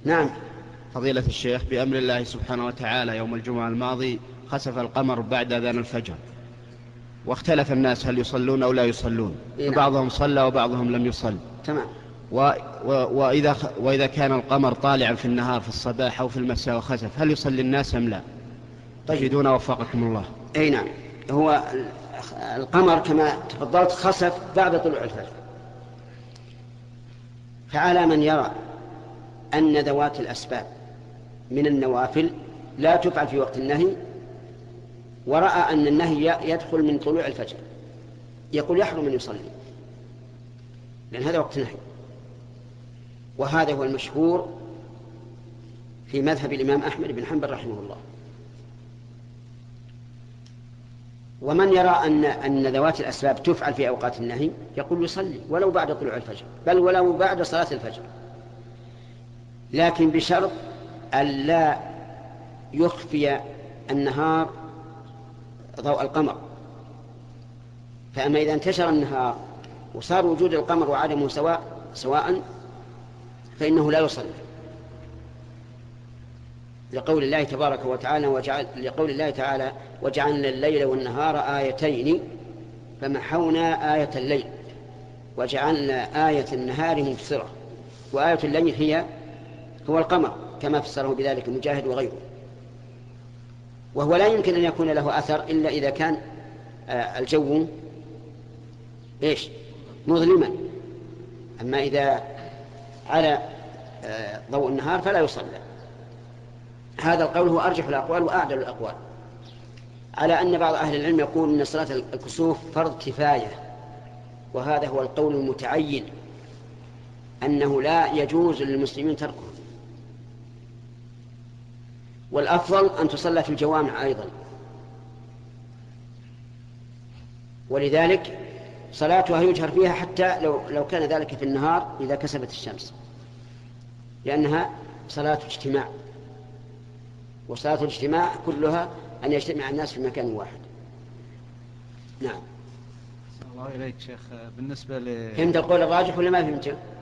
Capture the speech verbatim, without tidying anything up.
نعم. فضيلة الشيخ، بأمر الله سبحانه وتعالى يوم الجمعة الماضي خسف القمر بعد أذان الفجر، واختلف الناس هل يصلون أو لا يصلون. نعم. بعضهم صلى وبعضهم لم يصل. تمام. و... و... وإذا... وإذا كان القمر طالعا في النهار في الصباح أو في المساء وخسف، هل يصلي الناس أم لا؟ تفيدون وفقكم الله. أي نعم. هو القمر كما تفضلت خسف بعد طلوع الفجر، فعلى من يرى أن ذوات الأسباب من النوافل لا تفعل في وقت النهي، ورأى أن النهي يدخل من طلوع الفجر، يقول يحرم أن يصلي لأن هذا وقت نهي. وهذا هو المشهور في مذهب الإمام أحمد بن حنبل رحمه الله. ومن يرى أن أن ذوات الأسباب تفعل في أوقات النهي يقول يصلي ولو بعد طلوع الفجر، بل ولو بعد صلاة الفجر، لكن بشرط ألا يخفي النهار ضوء القمر. فأما إذا انتشر النهار وصار وجود القمر وعدمه سواء سواء فإنه لا يصلي، لقول الله تبارك وتعالى وجعل لقول الله تعالى وجعلنا الليل والنهار آيتين فمحونا آية الليل وجعلنا آية النهار مبصرة وآية الليل هي هو القمر، كما فسره بذلك مجاهد وغيره. وهو لا يمكن أن يكون له أثر إلا إذا كان الجو إيش مظلما، أما إذا على ضوء النهار فلا يصلى. هذا القول هو أرجح الأقوال وأعدل الأقوال، على أن بعض أهل العلم يقول أن صلاة الكسوف فرض كفاية، وهذا هو القول المتعين أنه لا يجوز للمسلمين تركه، والأفضل أن تصلى في الجوامع أيضا. ولذلك صلاتها يجهر فيها حتى لو, لو كان ذلك في النهار إذا كسبت الشمس، لأنها صلاة اجتماع، وصلاة الاجتماع كلها أن يجتمع الناس في مكان واحد. نعم. الله إليك شيخ. بالنسبة ل... فهمت القول الراجح ولا ما فهمته؟